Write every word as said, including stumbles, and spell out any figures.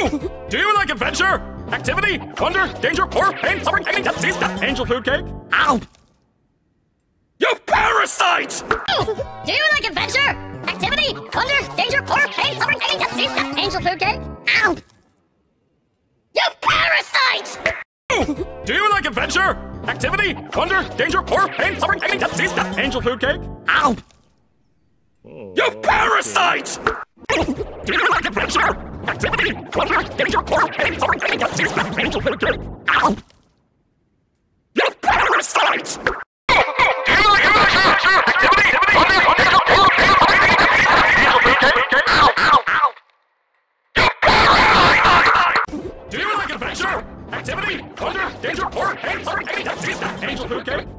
Do you like adventure, activity, wonder, danger, horror, pain, suffering, agony, death, disease, death, angel food cake? Ow! You parasite! Do you like adventure, activity, wonder, danger, horror, pain, suffering, agony, death, disease, death, angel food cake? Ow! You parasite! Do you like adventure, activity, wonder, danger, horror, pain, suffering, agony, death, disease, death, angel food cake? Ow! You parasite! Do you like adventure, activity, wonder, danger, horror, pain, suffering, agony, death, disease, death, angel food cake? Ow! You parasite! Do you like adventure, activity, wonder, danger, horror, pain, suffering, agony, death, disease, death, angel food cake? Ow! Ow! Ow! You parasite! Do you like adventure, activity, wonder, danger, horror, pain, suffering, agony, death, disease, death, angel food cake?